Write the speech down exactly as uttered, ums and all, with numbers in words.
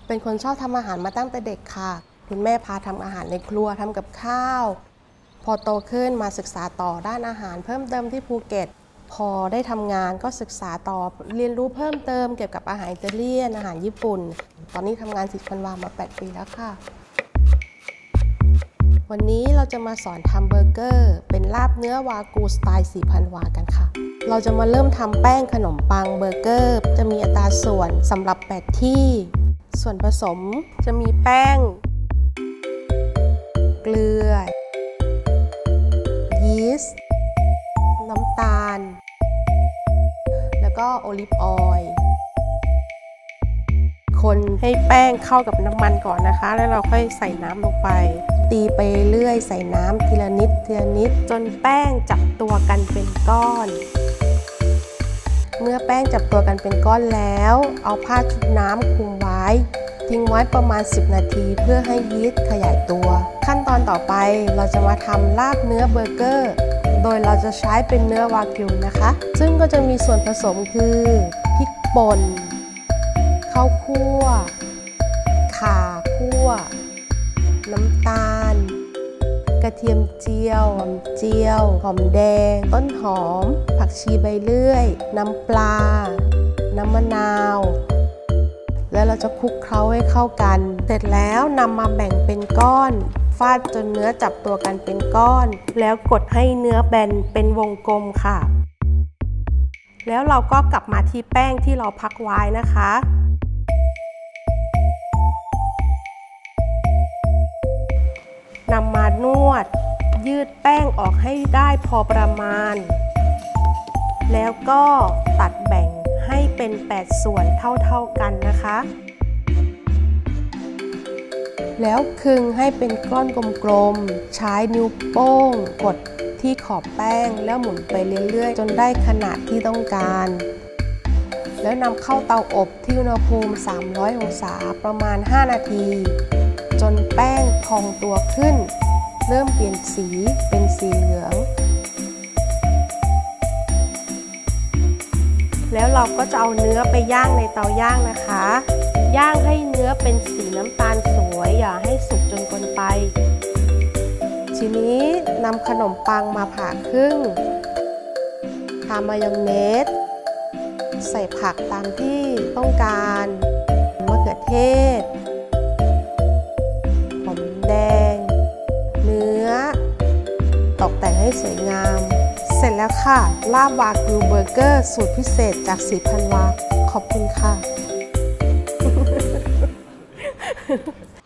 เป็นคนชอบทำอาหารมาตั้งแต่เด็กค่ะคุณแม่พาทำอาหารในครัวทำกับข้าวพอโตขึ้นมาศึกษาต่อด้านอาหารเพิ่มเติมที่ภูเก็ตพอได้ทำงานก็ศึกษาต่อเรียนรู้เพิ่มเติมเกี่ยวกับอาหารอิตาเลียนอาหารญี่ปุ่นตอนนี้ทำงานสิบพันวามาแปดปีแล้วค่ะวันนี้เราจะมาสอนทำเบอร์เกอร์เป็นลาบเนื้อวากูสไตล์สี่พันวากันค่ะเราจะมาเริ่มทำแป้งขนมปังเบอร์เกอร์จะมีอัตราส่วนสำหรับแปดที่ส่วนผสมจะมีแป้งเกลือยีสต์น้ำตาลแล้วก็โอลิฟออยล์คนให้แป้งเข้ากับน้ำมันก่อนนะคะแล้วเราค่อยใส่น้ำลงไปตีไปเรื่อยใส่น้ำทีละนิดทีละนิดจนแป้งจับตัวกันเป็นก้อนเมื่อแป้งจับตัวกันเป็นก้อนแล้วเอาผ้าชุบน้ำคลุมไว้ทิ้งไว้ประมาณสิบนาทีเพื่อให้ยีสต์ขยายตัวขั้นตอนต่อไปเราจะมาทำลาบเนื้อเบอร์เกอร์โดยเราจะใช้เป็นเนื้อวากิวนะคะซึ่งก็จะมีส่วนผสมคือพริกป่นข้าวคั่วข่าคั่วน้ำตาลกระเทียมเจียวหอมเจียวหอมแดงต้นหอมผักชีใบเลื่อยน้ำปลาน้ำมะนาวแล้วเราจะคลุกเคล้าให้เข้ากันเสร็จแล้วนำมาแบ่งเป็นก้อนฟาดจนเนื้อจับตัวกันเป็นก้อนแล้วกดให้เนื้อแบนเป็นวงกลมค่ะแล้วเราก็กลับมาที่แป้งที่เราพักไว้นะคะนำมานวดยืดแป้งออกให้ได้พอประมาณแล้วก็ตัดแบ่งให้เป็นแปดส่วนเท่าๆกันนะคะแล้วคึงให้เป็นก้อนกลมๆใช้นิ้วโป้งกดที่ขอบแป้งแล้วหมุนไปเรื่อยๆจนได้ขนาดที่ต้องการแล้วนำเข้าเตาอบที่อุณหภูมิสามร้อยองศาประมาณห้านาทีจนแป้งพองตัวขึ้นเริ่มเปลี่ยนสีเป็นสีเหลืองแล้วเราก็จะเอาเนื้อไปย่างในเตาย่างนะคะย่างให้เนื้อเป็นสีน้ำตาลสวยอย่าให้สุกจนเกินไปทีนี้นำขนมปังมาผ่าครึ่งทามายองเนสใส่ผักตามที่ต้องการมะเขือเทศหอมแดงเนื้อตกแต่งให้สวยงามเสร็จแล้วค่ะลาบวากิวเบอร์เกอร์สูตรพิเศษจากสี่พันวาขอบคุณค่ะ